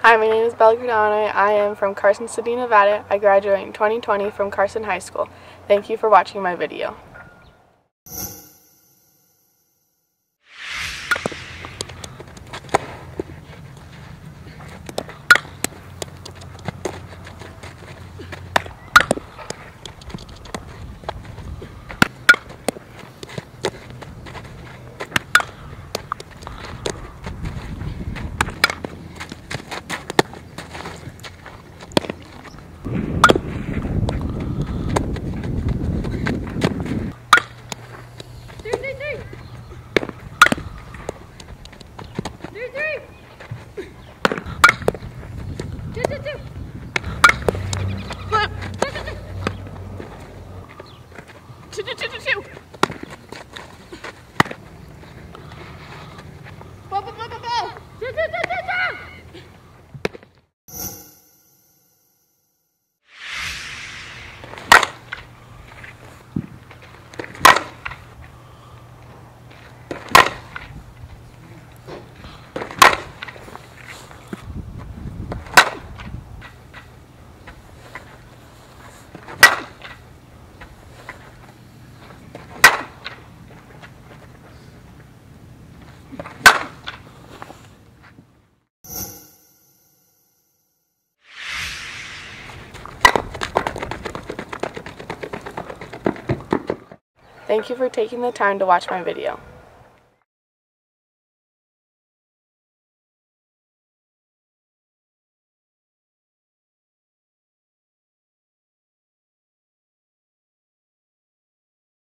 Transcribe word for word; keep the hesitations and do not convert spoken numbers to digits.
Hi, my name is Kordonowy. I am from Carson City, Nevada. I graduated in twenty twenty from Carson High School. Thank you for watching my video. Thank you for taking the time to watch my video.